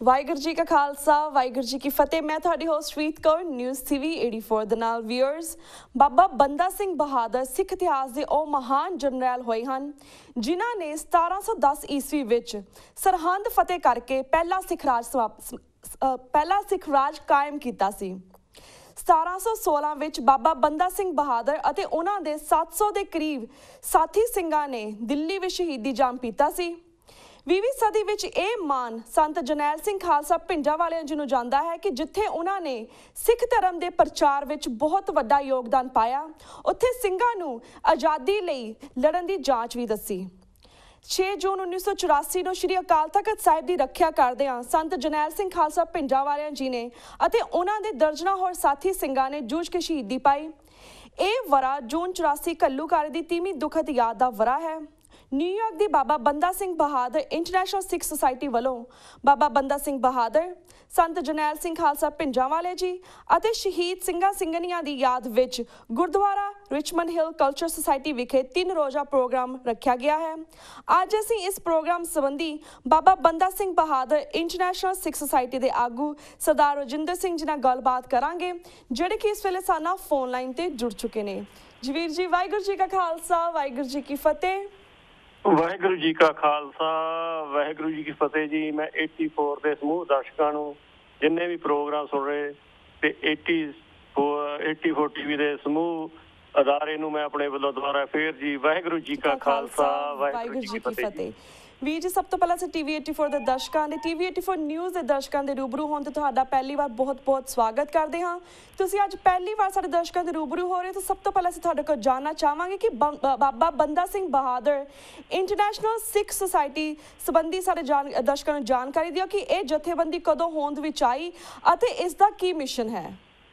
ਵਾਹਿਗੁਰੂ ਜੀ ਕਾ ਖਾਲਸਾ ਵਾਹਿਗੁਰੂ ਜੀ ਕੀ ਫਤਿਹ। मैं ਤੁਹਾਡੀ ਹੋਸਟ ਰੀਤ ਕੌਰ ਨਿਊਜ਼ TV 84 ਦੇ ਨਾਲ ਵਿਊਅਰਸ। ਬਾਬਾ ਬੰਦਾ ਸਿੰਘ ਬਹਾਦਰ ਸਿੱਖ ਇਤਿਹਾਸ ਦੇ ਉਹ ਮਹਾਨ ਜਰਨੈਲ ਹੋਏ ਹਨ ਜਿਨ੍ਹਾਂ ਨੇ 1710 ਈਸਵੀ ਵਿੱਚ ਸਰਹੰਦ ਫਤਿਹ ਕਰਕੇ ਪਹਿਲਾ ਸਿੱਖ ਰਾਜ ਕਾਇਮ ਕੀਤਾ ਸੀ। 1716 ਵਿੱਚ ਬਾਬਾ ਬੰਦਾ ਸਿੰਘ ਬਹਾਦਰ ਅਤੇ ਉਹਨਾਂ ਦੇ 700 ਦੇ ਕਰੀਬ ਸਾਥੀ ਸਿੰਘਾਂ ਨੇ ਦਿੱਲੀ ਵਿੱਚ ਸ਼ਹੀਦੀ ਜੰਗ ਪੀਤਾ ਸੀ। 20ਵੀਂ ਸਦੀ ਵਿੱਚ ਇਹ ਮਾਨ ਸੰਤ ਜਰਨੈਲ ਸਿੰਘ ਖਾਲਸਾ ਭਿੰਡਰਾਂਵਾਲੇ ਜੀ ਨੂੰ ਜਾਂਦਾ ਹੈ ਕਿ ਜਿੱਥੇ ਉਹਨਾਂ ਨੇ ਸਿੱਖ ਧਰਮ ਦੇ ਪ੍ਰਚਾਰ ਵਿੱਚ ਬਹੁਤ ਵੱਡਾ ਯੋਗਦਾਨ ਪਾਇਆ, ਉੱਥੇ ਸਿੰਘਾਂ ਨੂੰ ਆਜ਼ਾਦੀ ਲਈ ਲੜਨ ਦੀ ਜਾਂਚ ਵੀ ਦੱਸੀ। 6 ਜੂਨ 1984 ਨੂੰ ਸ਼੍ਰੀ ਅਕਾਲ ਤਖਤ ਸਾਹਿਬ ਦੀ ਰੱਖਿਆ ਕਰਦਿਆਂ ਸੰਤ ਜਰਨੈਲ ਸਿੰਘ ਖਾਲਸਾ ਭਿੰਡਰਾਂਵਾਲੇ ਜੀ ਨੇ ਅਤੇ ਉਹਨਾਂ ਦੇ ਦਰਜਨਾਂ ਹੋਰ ਸਾਥੀ ਸਿੰਘਾਂ ਨੇ ਜੂਝ ਕੇ ਸ਼ਹੀਦੀ ਪਾਈ। ਇਹ ਵਰ੍ਹਾ ਜੂਨ 84 ਘੱਲੂਘਾਰੇ ਦੀ 30ਵੀਂ ਦੁਖਦ ਯਾਦ ਦਾ ਵਰ੍ਹਾ ਹੈ। ਨਿਊਯਾਰਕ ਦੀ ਬਾਬਾ ਬੰਦਾ ਸਿੰਘ ਬਹਾਦਰ ਇੰਟਰਨੈਸ਼ਨਲ ਸਿੱਖ ਸੁਸਾਇਟੀ ਵੱਲੋਂ ਬਾਬਾ ਬੰਦਾ ਸਿੰਘ ਬਹਾਦਰ, ਸੰਤ ਜਰਨੈਲ ਸਿੰਘ ਖਾਲਸਾ ਭਿੰਡਰਾਂਵਾਲੇ ਜੀ ਅਤੇ ਸ਼ਹੀਦ ਸਿੰਘਾਂ ਸਿੰਘਣੀਆਂ ਦੀ ਯਾਦ ਵਿੱਚ Gurdwara Richmond Hill culture society ਵਿਖੇ 3 ਰੋਜ਼ਾ ਪ੍ਰੋਗਰਾਮ ਰੱਖਿਆ ਗਿਆ ਹੈ। ਅੱਜ ਅਸੀਂ ਇਸ ਪ੍ਰੋਗਰਾਮ ਸੰਬੰਧੀ ਬਾਬਾ ਬੰਦਾ ਸਿੰਘ ਬਹਾਦਰ ਇੰਟਰਨੈਸ਼ਨਲ ਸਿੱਖ ਸੁਸਾਇਟੀ ਦੇ ਆਗੂ ਸਰਦਾਰ ਰਜਿੰਦਰ ਸਿੰਘ ਜੀ ਨਾਲ ਗੱਲਬਾਤ ਕਰਾਂਗੇ, ਜਿਹੜੇ ਕਿ ਇਸ ਵੇਲੇ ਸਾਡੇ ਨਾਲ ਫੋਨ ਲਾਈਨ ਤੇ ਜੁੜ ਚੁੱਕੇ ਨੇ। ਜਵੀਰ ਜੀ, ਵਾਹਿਗੁਰੂ ਜੀ ਕਾ ਖਾਲਸਾ ਵਾਹਿਗੁਰੂ ਜੀ ਕੀ ਫਤਿਹ। ਵਾਹਿਗੁਰੂ ਜੀ ਕਾ ਖਾਲਸਾ ਵਾਹਿਗੁਰੂ ਜੀ ਕੀ ਫਤਿਹ ਜੀ। ਮੈਂ 84 ਦੇ ਸਮੂਹ ਦਰਸ਼ਕਾਂ ਨੂੰ, ਜਿੰਨੇ ਵੀ ਪ੍ਰੋਗਰਾਮ ਸੁਣ ਰਹੇ ਤੇ 84 TV ਦੇ ਸਮੂਹ ਅਦਾਰੇ ਨੂੰ ਮੈਂ ਆਪਣੇ ਵੱਲੋਂ ਦੁਬਾਰਾ ਫੇਰ ਜੀ ਵਾਹਿਗੁਰੂ ਜੀ ਕਾ ਖਾਲਸਾ ਵਾਹਿਗੁਰੂ ਜੀ ਕੀ ਫਤਿਹ। ਵੀਰ ਜੀ, ਸਭ ਤੋਂ ਪਹਿਲਾਂ ਅਸੀਂ TV 84 ਦੇ ਦਰਸ਼ਕਾਂ ਦੇ, TV 84 ਨਿਊਜ਼ ਦੇ ਦਰਸ਼ਕਾਂ ਦੇ ਰੂਬਰੂ ਹੋਣ ਤੇ ਤੁਹਾਡਾ ਪਹਿਲੀ ਵਾਰ ਬਹੁਤ-ਬਹੁਤ ਸਵਾਗਤ ਕਰਦੇ ਹਾਂ। ਤੁਸੀਂ ਅੱਜ ਪਹਿਲੀ ਵਾਰ ਸਾਡੇ ਦਰਸ਼ਕਾਂ ਦੇ ਰੂਬਰੂ ਹੋ ਰਹੇ ਹੋ ਤਾਂ ਸਭ ਤੋਂ ਪਹਿਲਾਂ ਅਸੀਂ ਤੁਹਾਡੇ ਕੋਲ ਜਾਣਨਾ ਚਾਹਾਂਗੇ ਕਿ ਬਾਬਾ ਬੰਦਾ ਸਿੰਘ ਬਹਾਦਰ ਇੰਟਰਨੈਸ਼ਨਲ ਸਿੱਖ ਸੁਸਾਇਟੀ ਸੰਬੰਧੀ ਸਾਡੇ ਦਰਸ਼ਕਾਂ ਨੂੰ ਜਾਣਕਾਰੀ ਦਿਓ ਕਿ ਇਹ ਜਥੇਬੰਦੀ ਕਦੋਂ ਹੋਂਦ ਵਿੱਚ ਆਈ ਅਤੇ ਇਸ ਦਾ ਕੀ ਮਿਸ਼ਨ ਹੈ।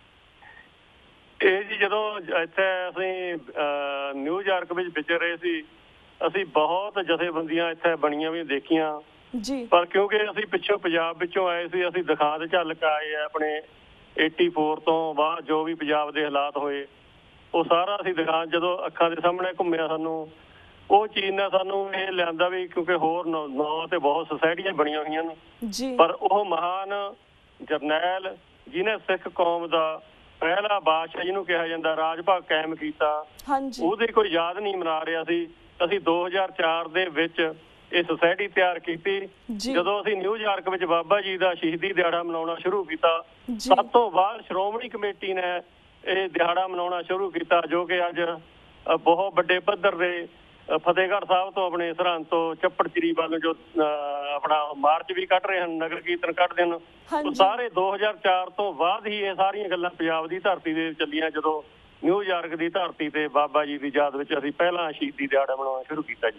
ਇਹ ਜੀ ਜਦੋਂ ਇੱਥੇ ਅਸੀਂ ਨਿਊਯਾਰਕ ਵਿੱਚ ਵਿਚਰ ਰਹੇ ਸੀ, ਅਸੀਂ ਬਹੁਤ ਜਥੇਬੰਦੀਆਂ ਇੱਥੇ ਬਣੀਆਂ ਵੀ ਦੇਖੀਆਂ ਜੀ, ਪਰ ਕਿਉਂਕਿ ਅਸੀਂ ਪਿੱਛੋਂ ਪੰਜਾਬ ਵਿੱਚੋਂ ਆਏ ਸੀ, ਅਸੀਂ ਦਿਖਾ ਦੇ ਝੱਲ ਕੇ ਆਏ ਆ ਆਪਣੇ 84 ਤੋਂ ਬਾਅਦ ਜੋ ਵੀ ਪੰਜਾਬ ਦੇ ਹਾਲਾਤ ਹੋਏ ਉਹ ਸਾਰਾ ਅਸੀਂ ਦਿਖਾ, ਜਦੋਂ ਅੱਖਾਂ ਦੇ ਸਾਹਮਣੇ ਘੁੰਮਿਆ ਸਾਨੂੰ ਉਹ ਚੀਜ਼ ਨੇ ਸਾਨੂੰ ਇਹ ਲਿਆਂਦਾ ਵੀ ਕਿਉਂਕਿ ਹੋਰ ਨੌ ਤੇ ਬਹੁਤ ਸੁਸਾਇਟੀਆਂ ਬਣੀਆਂ ਹੋਈਆਂ ਨੇ, ਪਰ ਉਹ ਮਹਾਨ ਜਰਨੈਲ ਜਿਹਨੇ ਸਿੱਖ ਕੌਮ ਦਾ ਪਹਿਲਾ ਬਾਦਸ਼ਾਹ ਜਿਹਨੂੰ ਕਿਹਾ ਜਾਂਦਾ ਰਾਜ ਭਾਗ ਕਾਇਮ ਕੀਤਾ, ਉਹਦੀ ਕੋਈ ਯਾਦ ਨਹੀਂ ਮਨਾ ਰਿਹਾ ਸੀ। ਅਸੀਂ 2004 ਦੇ ਵਿੱਚ ਇਹ ਸੁਸਾਇਟੀ ਤਿਆਰ ਕੀਤੀ। ਜਦੋਂ ਅਸੀਂ ਨਿਊਯਾਰਕ ਵਿੱਚ ਬਾਬਾ ਜੀ ਦਾ ਸ਼ਹੀਦੀ ਦਿਹਾੜਾ ਮਨਾਉਣਾ ਸ਼ੁਰੂ ਕੀਤਾ, ਸਭ ਤੋਂ ਬਾਅਦ ਸ਼੍ਰੋਮਣੀ ਕਮੇਟੀ ਨੇ ਇਹ ਦਿਹਾੜਾ ਮਨਾਉਣਾ ਸ਼ੁਰੂ ਕੀਤਾ, ਜੋ ਕਿ ਅੱਜ ਬਹੁਤ ਵੱਡੇ ਪੱਧਰ ਦੇ ਫਤਿਹਗੜ੍ਹ ਸਾਹਿਬ ਤੋਂ ਆਪਣੇ ਸਰਹੰਦ ਤੋਂ ਚੱਪੜਚਿੜੀ ਵੱਲ ਜੋ ਆਪਣਾ ਮਾਰਚ ਵੀ ਕੱਢ ਰਹੇ ਹਨ, ਨਗਰ ਕੀਰਤਨ ਕੱਢਦੇ ਹਨ, ਉਹ ਸਾਰੇ 2004 ਤੋਂ ਬਾਅਦ ਹੀ ਇਹ ਸਾਰੀਆਂ ਗੱਲਾਂ ਪੰਜਾਬ ਦੀ ਧਰਤੀ ਦੇ ਚੱਲੀਆਂ। ਜਦੋਂ ਨਿਊਯਾਰਕ ਦੀ ਧਰਤੀ ਤੇ ਬਾਬਾ ਜੀ ਦੀ ਯਾਦ ਵਿੱਚ ਅਸੀਂ ਪਹਿਲਾਂ ਸ਼ਹੀਦੀ ਦਿਹਾੜਾ ਮਨਾਉਣਾ ਸ਼ੁਰੂ ਕੀਤਾ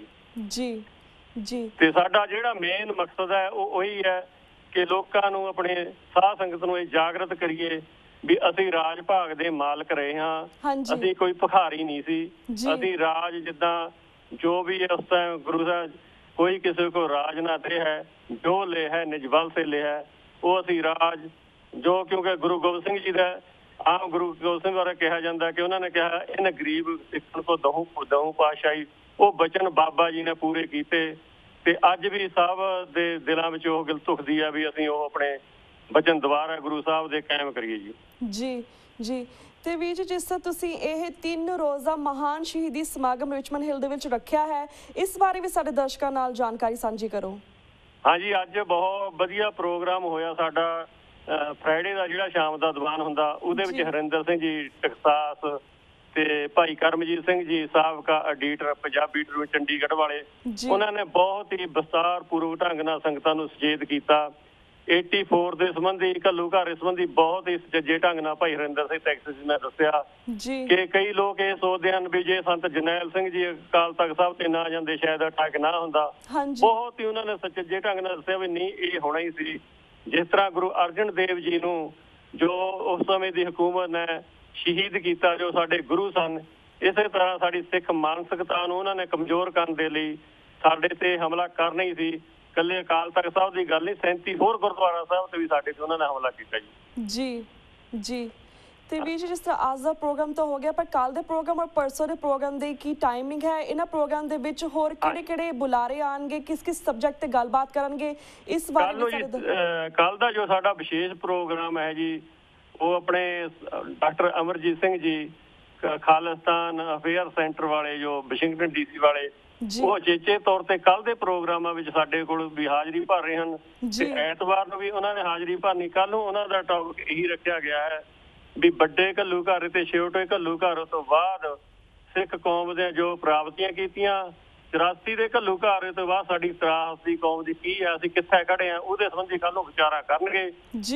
ਜੀ। ਤੇ ਸਾਡਾ ਜਿਹੜਾ ਮੇਨ ਮਕਸਦ ਹੈ ਉਹ ਉਹੀ ਹੈ ਕਿ ਲੋਕਾਂ ਨੂੰ, ਆਪਣੇ ਸਾਧ ਸੰਗਤ ਨੂੰ ਇਹ ਜਾਗਰਤ ਕਰੀਏ ਵੀ ਅਸੀਂ ਰਾਜ ਭਾਗ ਦੇ ਮਾਲਕ ਰਹੇ ਹਾਂ, ਅਸੀਂ ਕੋਈ ਭਿਖਾਰੀ ਨਹੀਂ ਸੀ। ਅਸੀਂ ਰਾਜ ਜਿੱਦਾਂ ਜੋ ਵੀ ਉਸ ਟਾਈਮ ਗੁਰੂ ਸਾਹਿਬ ਕੋਈ ਕਿਸੇ ਕੋ ਰਾਜ ਨਾ ਦੇ ਹੈ, ਜੋ ਲੈ ਹੈ ਨਿਜ ਬਲ ਸੇ ਲੈ ਹੈ, ਉਹ ਅਸੀਂ ਰਾਜ ਜੋ, ਕਿਉਂਕਿ ਗੁਰੂ ਗੋਬਿੰਦ ਸਿੰਘ ਜੀ ਦਾ ਆਮ ਗੁਰੂ ਗੋਬਿੰਦ ਸਿੰਘ ਬਾਰੇ ਕਿਹਾ ਜਾਂਦਾ ਕਿ ਉਹਨਾਂ ਨੇ ਕਿਹਾ ਇਹਨਾਂ ਗਰੀਬ ਸਿੱਖਣ ਕੋ ਦਹੂ ਪਾਤਸ਼ਾਹੀ, ਉਹ ਬਚਨ ਬਾਬਾ ਜੀ ਨੇ ਪੂਰੇ ਕੀਤੇ ਤੇ ਅੱਜ ਵੀ ਸਭ ਦੇ ਦਿਲਾਂ ਵਿੱਚ ਉਹ ਗੱਲ ਧੁਖਦੀ ਹੈ ਵੀ ਅਸੀਂ ਉਹ ਆਪਣੇ ਬਚਨ ਦੁਬਾਰਾ ਗੁਰੂ ਸਾਹਿਬ ਦੇ ਕਾਇਮ ਕਰੀਏ ਜੀ। ਤੇ ਵੀਰ ਜੀ, ਜਿਸ ਤਰ੍ਹਾਂ ਤੁਸੀਂ ਇਹ 3 ਰੋਜ਼ਾ ਮਹਾਨ ਸ਼ਹੀਦੀ ਸਮਾਗਮ ਰਿਚਮੰਡ ਹਿੱਲ ਦੇ ਵਿੱਚ ਰੱਖਿਆ ਹੈ, ਇਸ ਬਾਰੇ ਵੀ ਸਾਡੇ ਦਰਸ਼ਕਾਂ ਨਾਲ ਜਾਣਕਾਰੀ ਸਾਂਝੀ ਕਰੋ। ਹਾਂਜੀ, ਅੱਜ ਬਹੁਤ ਵਧੀਆ ਪ੍ਰੋਗਰਾਮ ਹੋਇਆ ਸਾਡਾ। ਫਰਾਈਡੇ ਦਾ ਜਿਹੜਾ ਸ਼ਾਮ ਦਾ ਦੀਵਾਨ ਹੁੰਦਾ, ਉਹਦੇ ਵਿੱਚ ਹਰਿੰਦਰ ਸਿੰਘ ਜੀ ਟਕਸਾਸ ਤੇ ਭਾਈ ਕਰਮਜੀਤ ਸਿੰਘ ਜੀ ਸਾਬਕਾ ਐਡੀਟਰ ਪੰਜਾਬੀ ਟ੍ਰਿਬਿਊਨ ਚੰਡੀਗੜ੍ਹ ਵਾਲੇ, ਉਹਨਾਂ ਨੇ ਬਹੁਤ ਹੀ ਵਿਸਤਾਰ ਪੂਰਵਕ ਢੰਗ ਨਾਲ ਸੰਗਤਾਂ ਨੂੰ ਸੁਚੇਤ ਕੀਤਾ। 84 ਦੇ ਸੰਬੰਧੀ, ਘੱਲੂਘਾਰੇ ਸੰਬੰਧੀ ਬਹੁਤ ਹੀ ਸੁਚੱਜੇ ਢੰਗ ਨਾਲ ਭਾਈ ਹਰਿੰਦਰ ਸਿੰਘ ਟੈਕਸ ਜੀ ਨੇ ਦੱਸਿਆ ਕਿ ਕਈ ਲੋਕ ਇਹ ਸੋਚਦੇ ਹਨ ਵੀ ਜੇ ਸੰਤ ਜਰਨੈਲ ਸਿੰਘ ਜੀ ਅਕਾਲ ਤਖਤ ਸਾਹਿਬ ਤੇ ਨਾ ਜਾਂਦੇ ਸ਼ਾਇਦ ਅਟੈਕ ਨਾ ਹੁੰਦਾ। ਬਹੁਤ ਹੀ ਉਹਨਾਂ ਨੇ ਸੁਚੱਜੇ ਢੰਗ ਨਾਲ ਦੱਸਿਆ ਵੀ ਨਹੀਂ, ਇਹ ਹੋਣਾ ਹੀ ਸੀ। ਜਿਸ ਤਰ੍ਹਾਂ ਗੁਰੂ ਅਰਜਨ ਦੇਵ ਜੀ ਨੂੰ ਜੋ ਉਸ ਸਮੇਂ ਦੀ ਹਕੂਮਤ ਨੇ ਸ਼ਹੀਦ ਕੀਤਾ, ਜੋ ਸਾਡੇ ਗੁਰੂ ਸਨ, ਇਸੇ ਤਰ੍ਹਾਂ ਸਾਡੀ ਸਿੱਖ ਮਾਨਸਿਕਤਾ ਨੂੰ ਉਹਨਾਂ ਨੇ ਕਮਜ਼ੋਰ ਕਰਨ ਦੇ ਲਈ ਸਾਡੇ ਤੇ ਹਮਲਾ ਕਰਨਾ ਹੀ ਸੀ। ਇਕੱਲੇ ਅਕਾਲ ਤਖਤ ਸਾਹਿਬ ਦੀ ਗੱਲ ਨਹੀਂ, 37 ਹੋਰ ਗੁਰਦੁਆਰਾ ਸਾਹਿਬ ਤੇ ਵੀ ਸਾਡੇ ਤੇ ਉਹਨਾਂ ਨੇ ਹਮਲਾ ਕੀਤਾ ਜੀ। ਤੇ ਵੀਰ ਜੀ, ਜਿਸ ਤਰ੍ਹਾਂ ਅੱਜ ਦਾ ਪ੍ਰੋਗਰਾਮ ਤਾਂ ਹੋ ਗਿਆ, ਪਰ ਕੱਲ ਦੇ ਪ੍ਰੋਗਰਾਮ ਔਰ ਪਰਸੋਂ ਦੇ ਪ੍ਰੋਗਰਾਮ ਦੀ ਕੀ ਟਾਈਮਿੰਗ ਹੈ? ਇਹਨਾਂ ਪ੍ਰੋਗਰਾਮ ਦੇ ਵਿੱਚ ਹੋਰ ਕਿਹੜੇ ਬੁਲਾਰੇ ਆਣਗੇ, ਕਿਸ ਸਬਜੈਕਟ ਤੇ ਗੱਲਬਾਤ ਕਰਨਗੇ, ਇਸ ਬਾਰੇ ਵਿੱਚ ਕੱਲ ਦਾ ਜੋ ਸਾਡਾ ਵਿਸ਼ੇਸ਼ ਪ੍ਰੋਗਰਾਮ ਹੈ ਜੀ, ਉਹ ਆਪਣੇ doctor Amarjit Singh ji Khalistan affair centre ਵਾਲੇ, ਜੋ ਵਾਸ਼ਿੰਗਟਨ ਡੀਸੀ ਵਾਲੇ, ਉਹ ਚੇਚੇ ਤੌਰ ਤੇ ਕੱਲ ਦੇ ਪ੍ਰੋਗਰਾਮਾਂ ਵਿੱਚ ਸਾਡੇ ਕੋਲ ਵੀ ਹਾਜ਼ਰੀ ਭਰ ਰਹੇ ਹਨ ਤੇ ਐਤਵਾਰ ਨੂੰ ਵੀ ਉਹਨਾਂ ਨੇ ਹਾਜ਼ਰੀ ਭਰਨੀ। ਕੱਲ ਨੂੰ ਉਹਨਾਂ ਦਾ ਟੌਪਿਕ ਇਹੀ ਰੱਖਿਆ ਗਿਆ ਹੈ ਵੀ ਵੱਡੇ ਘੱਲੂਘਾਰੇ ਤੇ ਛੋਟੇ ਘੱਲੂਘਾਰੇ ਤੋਂ ਬਾਅਦ ਸਿੱਖ ਕੌਮ ਦੇ ਜੋ ਪ੍ਰਾਪਤੀਆਂ ਕੀਤੀਆਂ, 84 ਦੇ ਘੱਲੂਘਾਰੇ ਤੋਂ ਬਾਅਦ ਸਾਡੀ ਤਰਾਸਦੀ ਕੌਮ ਦੀ ਕੀ ਹੈ, ਅਸੀਂ ਕਿੱਥੇ ਖੜੇ ਆ, ਉਹਦੇ ਸੰਬੰਧੀ ਕੱਲ ਨੂੰ ਵਿਚਾਰਾ ਕਰਨਗੇ।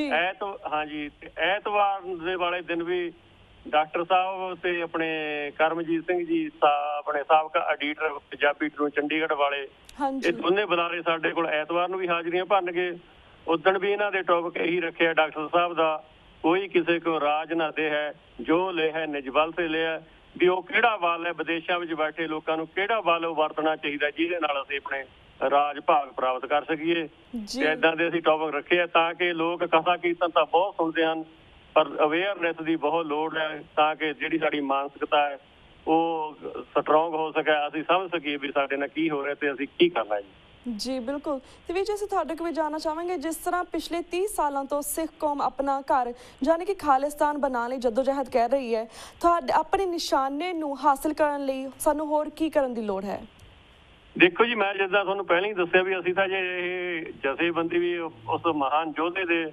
ਹਾਂਜੀ, ਐਤਵਾਰ ਦੇ ਵਾਲੇ ਦਿਨ ਵੀ ਡਾਕਟਰ ਸਾਹਿਬ ਤੇ ਆਪਣੇ ਕਰਮਜੀਤ ਸਿੰਘ ਜੀ ਆਪਣੇ ਸਾਬਕਾ ਐਡੀਟਰ ਪੰਜਾਬੀ ਟ੍ਰਿਬਿਊਨ ਚੰਡੀਗੜ੍ਹ ਵਾਲੇ, ਇਹ ਦੋਨੇ ਬੁਲਾਰੇ ਸਾਡੇ ਕੋਲ ਐਤਵਾਰ ਨੂੰ ਵੀ ਹਾਜ਼ਰੀਆਂ ਭਰਨਗੇ। ਉਦਣ ਵੀ ਇਹਨਾਂ ਦੇ ਟੌਪਿਕ ਇਹੀ ਰੱਖਿਆ ਡਾਕਟਰ ਸਾਹਿਬ ਦਾ, ਕੋਈ ਕਿਸੇ ਕੋ ਰਾਜ ਨਾ ਦੇ ਹੈ, ਜੋ ਲੈ ਹੈ ਨਿਜ ਬਲ ਤੇ ਲਿਆ, ਵੀ ਉਹ ਕਿਹੜਾ ਬਲ ਹੈ, ਵਿਦੇਸ਼ਾਂ ਵਿੱਚ ਬੈਠੇ ਲੋਕਾਂ ਨੂੰ ਕਿਹੜਾ ਬਲ ਉਹ ਵਰਤਣਾ ਚਾਹੀਦਾ ਜਿਹਦੇ ਨਾਲ ਅਸੀਂ ਆਪਣੇ ਰਾਜ ਭਾਗ ਪ੍ਰਾਪਤ ਕਰ ਸਕੀਏ। ਏਦਾਂ ਦੇ ਅਸੀਂ ਟੌਪਿਕ ਰੱਖੇ ਆ ਤਾਂ ਕਿ ਲੋਕ ਕਥਾ ਕੀਰਤਨ ਤਾਂ ਬਹੁਤ ਸੁਣਦੇ ਹਨ, ਪਰ ਅਵੇਅਰਨੈਸ ਦੀ ਬਹੁਤ ਲੋੜ ਹੈ ਤਾਂ ਕਿ ਜਿਹੜੀ ਸਾਡੀ ਮਾਨਸਿਕਤਾ ਹੈ ਉਹ ਸਟਰੋਂਗ ਹੋ ਸਕੇ, ਅਸੀਂ ਸਮਝ ਸਕੀਏ ਵੀ ਸਾਡੇ ਨਾਲ ਕੀ ਹੋ ਰਿਹਾ ਤੇ ਅਸੀਂ ਕੀ ਕਰਨਾ ਜੀ। ਬਿਲਕੁਲ। ਤੇ ਵੀ ਅਸੀਂ ਤੁਹਾਡੇ ਕੋਲ ਵੀ ਜਾਣਨਾ ਚਾਹਾਂਗੇ, ਜਿਸ ਤਰ੍ਹਾਂ ਪਿਛਲੇ 30 ਸਾਲਾਂ ਤੋਂ ਸਿੱਖ ਕੌਮ ਆਪਣਾ ਘਰ ਯਾਨੀ ਕਿ ਖਾਲਿਸਤਾਨ ਬਣਾਉਣ ਲਈ ਜਦੋਜਹਿਦ ਕਰ ਰਹੀ ਹੈ, ਤੁਹਾਡੇ ਆਪਣੇ ਨਿਸ਼ਾਨੇ ਨੂੰ ਹਾਸਿਲ ਕਰਨ ਲਈ ਸਾਨੂੰ ਹੋਰ ਕੀ ਕਰਨ ਦੀ ਲੋੜ ਹੈ? ਦੇਖੋ ਜੀ, ਮੈਂ ਜਿੱਦਾਂ ਤੁਹਾਨੂੰ ਪਹਿਲਾਂ ਹੀ ਦੱਸਿਆ ਵੀ ਅਸੀਂ ਤਾਂ ਜੇ ਇਹ ਜਥੇਬੰਦੀ ਵੀ ਉਸ ਮਹਾਨ ਯੋਧੇ ਦੇ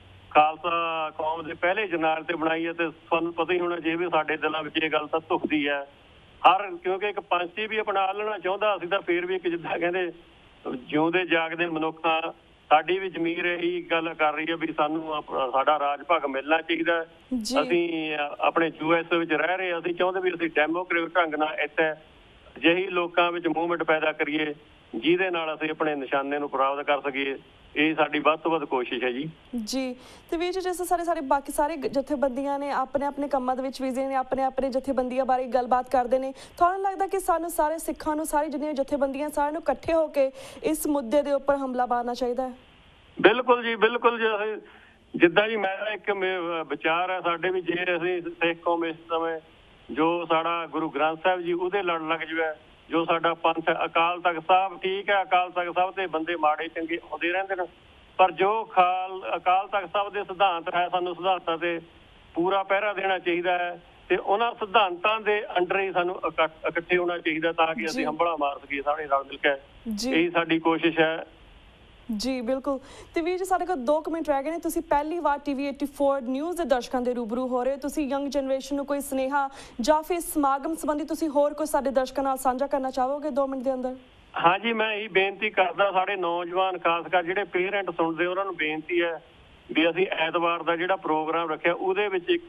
ਖਾਲਸਾ ਕੌਮ ਦੇ ਪਹਿਲੇ ਜਰਨੈਲ ਤੇ ਬਣਾਈ ਹੈ, ਤੇ ਤੁਹਾਨੂੰ ਪਤਾ ਹੀ ਹੋਣਾ ਜੇ ਵੀ ਸਾਡੇ ਦਿਲਾਂ ਵਿੱਚ ਇਹ ਗੱਲ ਤਾਂ ਧੁਖਦੀ ਹੈ ਕਿਉਂਕਿ ਇੱਕ ਪੰਛੀ ਵੀ ਆਪਣਾ ਲੈਣਾ ਚਾਹੁੰਦਾ, ਅਸੀਂ ਤਾਂ ਫੇਰ ਵੀ ਇੱਕ ਜਿੱਦਾਂ ਕਹਿੰਦੇ ਜਿਉਂਦੇ ਜਾਗਦੇ ਮਨੁੱਖਾਂ, ਸਾਡੀ ਵੀ ਜ਼ਮੀਰ ਇਹੀ ਗੱਲ ਕਰ ਰਹੀ ਹੈ ਵੀ ਸਾਨੂੰ ਸਾਡਾ ਰਾਜ ਭਾਗ ਮਿਲਣਾ ਚਾਹੀਦਾ। ਅਸੀਂ ਆਪਣੇ US ਵਿੱਚ ਰਹਿ ਰਹੇ, ਅਸੀਂ ਚਾਹੁੰਦੇ ਵੀ ਅਸੀਂ ਡੈਮੋਕ੍ਰੇਟਿਕ ਢੰਗ ਨਾਲ ਇੱਥੇ ਅਜਿਹੀ ਲੋਕਾਂ ਵਿੱਚ ਮੂਵਮੈਂਟ ਪੈਦਾ ਕਰੀਏ ਜਿਹਦੇ ਨਾਲ ਅਸੀਂ ਆਪਣੇ ਨਿਸ਼ਾਨੇ ਨੂੰ ਪ੍ਰਾਪਤ ਕਰ ਸਕੀਏ। ਇਹ ਸਾਡੀ ਵੱਧ ਤੋਂ ਵੱਧ ਕੋਸ਼ਿਸ਼ ਹੈ ਜੀ। ਤੇ ਵੀਰ ਜੀ, ਜਿਸ ਸਾਰੇ ਬਾਕੀ ਸਾਰੇ ਜਥੇਬੰਦੀਆਂ ਨੇ ਆਪਣੇ ਕੰਮਾਂ ਦੇ ਵਿੱਚ ਬਿਜ਼ੀ ਨੇ, ਆਪਣੇ ਜਥੇਬੰਦੀਆਂ ਬਾਰੇ ਗੱਲਬਾਤ ਕਰਦੇ ਨੇ, ਤੁਹਾਨੂੰ ਲੱਗਦਾ ਕਿ ਸਾਨੂੰ ਸਾਰੇ ਸਿੱਖਾਂ ਨੂੰ, ਸਾਰੀ ਜਿੰਨੀਆਂ ਜਥੇਬੰਦੀਆਂ, ਸਾਰਿਆਂ ਨੂੰ ਇਕੱਠੇ ਹੋ ਕੇ ਇਸ ਮੁੱਦੇ ਦੇ ਉੱਪਰ ਹਮਲਾ ਮਾਰਨਾ ਚਾਹੀਦਾ ਹੈ? ਬਿਲਕੁਲ ਜੀ, ਬਿਲਕੁਲ ਜੀ। ਜਿੱਦਾਂ ਜੀ ਮੇਰਾ ਇੱਕ ਵਿਚਾਰ ਹੈ ਸਾਡੇ ਵੀ, ਜੇ ਅਸੀਂ ਸਿੱਖ ਕੌਮ ਇਸ ਸਮੇਂ ਜੋ ਸਾਡਾ ਗੁਰੂ ਗ੍ਰੰਥ ਸਾਹਿਬ ਜੀ ਉਹਦੇ ਲੜ ਲੱਗ ਜਾਵੇ, ਜੋ ਸਾਡਾ ਪੰਥ ਅਕਾਲ ਤਖਤ ਸਾਹਿਬ, ਠੀਕ ਹੈ ਅਕਾਲ ਤਖਤ ਸਾਹਿਬ ਤੇ ਬੰਦੇ ਮਾੜੇ ਚੰਗੇ ਆਉਂਦੇ ਰਹਿੰਦੇ ਨੇ, ਪਰ ਜੋ ਅਕਾਲ ਤਖਤ ਸਾਹਿਬ ਦੇ ਸਿਧਾਂਤ ਹੈ, ਸਾਨੂੰ ਸਿਧਾਂਤਾਂ ਤੇ ਪੂਰਾ ਪਹਿਰਾ ਦੇਣਾ ਚਾਹੀਦਾ ਹੈ ਤੇ ਉਹਨਾਂ ਸਿਧਾਂਤਾਂ ਦੇ ਅੰਡਰ ਹੀ ਸਾਨੂੰ ਇਕੱਠੇ ਹੋਣਾ ਚਾਹੀਦਾ ਤਾਂ ਕਿ ਅਸੀਂ ਹੰਭਲਾ ਮਾਰ ਸਕੀਏ ਸਾਰੇ ਰਲ ਮਿਲ ਕੇ। ਇਹੀ ਸਾਡੀ ਕੋਸ਼ਿਸ਼ ਹੈ ਜੀ। ਬਿਲਕੁਲ। ਤੇ ਵੀਰ ਜੀ, ਸਾਡੇ ਕੋਲ 2 ਮਿੰਟ ਰਹਿ ਗਏ ਨੇ। ਤੁਸੀਂ ਪਹਿਲੀ ਵਾਰ TV 84 ਨਿਊਜ਼ ਦੇ ਦਰਸ਼ਕਾਂ ਦੇ ਰੂਬਰੂ ਹੋ ਰਹੇ ਹੋ, ਤੁਸੀਂ ਯੰਗ ਜਨਰੇਸ਼ਨ ਨੂੰ ਕੋਈ ਸੁਨੇਹਾ ਜਾਂ ਫਿਰ ਸਮਾਗਮ ਸੰਬੰਧੀ ਤੁਸੀਂ ਹੋਰ ਕੋਈ ਸਾਡੇ ਦਰਸ਼ਕਾਂ ਨਾਲ ਸਾਂਝਾ ਕਰਨਾ ਚਾਹੋਗੇ 2 ਮਿੰਟ ਦੇ ਅੰਦਰ? ਹਾਂਜੀ, ਮੈਂ ਇਹੀ ਬੇਨਤੀ ਕਰਦਾ ਸਾਡੇ ਨੌਜਵਾਨ, ਖਾਸ ਕਰ ਜਿਹੜੇ ਪੇਰੈਂਟ ਸੁਣਦੇ, ਉਹਨਾਂ ਨੂੰ ਬੇਨਤੀ ਹੈ ਵੀ ਅਸੀਂ ਐਤਵਾਰ ਦਾ ਜਿਹੜਾ ਪ੍ਰੋਗਰਾਮ ਰੱਖਿਆ ਉਹਦੇ ਵਿੱਚ ਇੱਕ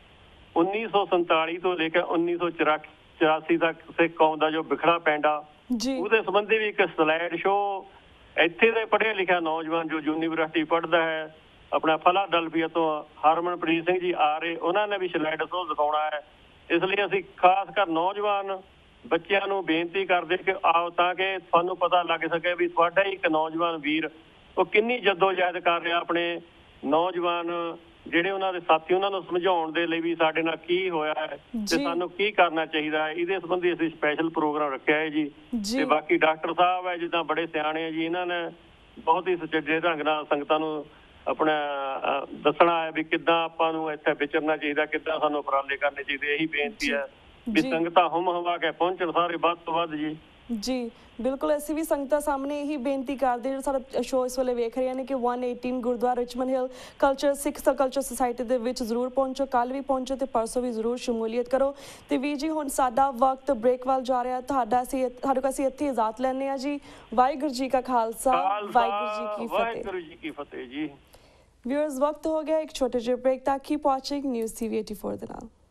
1947 ਤੋਂ ਲੈ ਕੇ 1984 ਤੱਕ ਸਿੱਖ ਕੌਮ ਦਾ ਜੋ ਬਿਖੜਾ ਪੈਂਡਾ, ਉਹਦੇ ਸੰਬੰਧੀ ਵੀ ਇੱਕ ਸਲਾਈਡ ਸ਼ੋਅ, ਇੱਥੇ ਦੇ ਪੜ੍ਹਿਆ ਲਿਖਿਆ ਨੌਜਵਾਨ ਜੋ ਯੂਨੀਵਰਸਿਟੀ ਪੜ੍ਹਦਾ ਹੈ, ਆਪਣਾ ਫਿਲਾਡੈਲਫੀਆ ਤੋਂ ਹਰਮਨਪ੍ਰੀਤ ਸਿੰਘ ਜੀ ਆ ਰਹੇ, ਉਹਨਾਂ ਨੇ ਵੀ ਸਲਾਈਡ ਸ਼ੋਅ ਦਿਖਾਉਣਾ ਹੈ। ਇਸ ਲਈ ਅਸੀਂ ਖਾਸ ਕਰ ਨੌਜਵਾਨ ਬੱਚਿਆਂ ਨੂੰ ਬੇਨਤੀ ਕਰਦੇ ਕਿ ਆਓ ਤਾਂ ਕਿ ਤੁਹਾਨੂੰ ਪਤਾ ਲੱਗ ਸਕੇ ਵੀ ਤੁਹਾਡਾ ਇੱਕ ਨੌਜਵਾਨ ਵੀਰ ਉਹ ਕਿੰਨੀ ਜੱਦੋਜਹਿਦ ਕਰ ਰਿਹਾ, ਆਪਣੇ ਨੌਜਵਾਨ ਜਿਹੜੇ ਉਹਨਾਂ ਦੇ ਸਾਥੀ, ਉਹਨਾਂ ਨੂੰ ਸਮਝਾਉਣ ਦੇ ਲਈ ਵੀ ਸਾਡੇ ਨਾਲ ਕੀ ਹੋਇਆ ਹੈ ਤੇ ਸਾਨੂੰ ਕੀ ਕਰਨਾ ਚਾਹੀਦਾ ਹੈ। ਇਹਦੇ ਸੰਬੰਧੀ ਅਸੀਂ ਸਪੈਸ਼ਲ ਪ੍ਰੋਗਰਾਮ ਰੱਖਿਆ ਹੈ ਜੀ। ਤੇ ਬਾਕੀ ਡਾਕਟਰ ਸਾਹਿਬ ਹੈ ਜਿੱਦਾਂ ਬੜੇ ਸਿਆਣੇ ਹੈ ਜੀ, ਇਹਨਾਂ ਨੇ ਬਹੁਤ ਹੀ ਸੁਚੱਜੇ ਢੰਗ ਨਾਲ ਸੰਗਤਾਂ ਨੂੰ ਆਪਣਾ ਦੱਸਣਾ ਹੈ ਵੀ ਕਿੱਦਾਂ ਆਪਾਂ ਨੂੰ ਇੱਥੇ ਵਿਚਰਨਾ ਚਾਹੀਦਾ, ਕਿੱਦਾਂ ਸਾਨੂੰ ਉਪਰਾਲੇ ਕਰਨੇ ਚਾਹੀਦੇ। ਇਹੀ ਬੇਨਤੀ ਹੈ ਵੀ ਸੰਗਤਾਂ ਹਵਾ ਕੇ ਪਹੁੰਚਣ ਸਾਰੇ ਵੱਧ ਤੋਂ ਵੱਧ ਜੀ। ਬਿਲਕੁਲ, ਅਸੀਂ ਵੀ ਸੰਗਤਾਂ ਸਾਹਮਣੇ ਇਹੀ ਬੇਨਤੀ ਕਰਦੇ, ਜਿਹੜਾ ਸਾਡਾ ਸ਼ੋਅ ਇਸ ਵੇਲੇ ਵੇਖ ਰਹੇ ਨੇ, ਕਿ 118 Gurdwara Richmond Hill Sikh culture society ਦੇ ਵਿੱਚ ਜ਼ਰੂਰ ਪਹੁੰਚੋ, ਕੱਲ੍ਹ ਵੀ ਪਹੁੰਚੋ ਤੇ ਪਰਸੋਂ ਵੀ ਜ਼ਰੂਰ ਸ਼ਮੂਲੀਅਤ ਕਰੋ। ਤੇ ਵੀਰ ਜੀ, ਹੁਣ ਸਾਡਾ ਵਕਤ ਬ੍ਰੇਕ ਵੱਲ ਜਾ ਰਿਹਾ, ਸਾਡੇ ਕੋਲ ਅਸੀਂ ਇੱਥੇ ਇਜਾਜ਼ਤ ਲੈਂਦੇ ਹਾਂ ਜੀ। ਵਾਹਿਗੁਰੂ ਜੀ ਕਾ ਖਾਲਸਾ, ਵਾਹਿਗੁਰੂ ਜੀ ਕੀ ਫਤਿਹ ਜੀ। ਵਿਊਅਰਸ, ਵਕਤ ਹੋ ਗਿਆ ਇੱਕ ਛੋਟੇ ਜਿਹੇ ਬ੍ਰੇਕ ਦਾ। ਕੀਪ ਵਾਚਿੰਗ ਨਿਊਜ਼ TV 84 ਦੇ ਨਾਲ।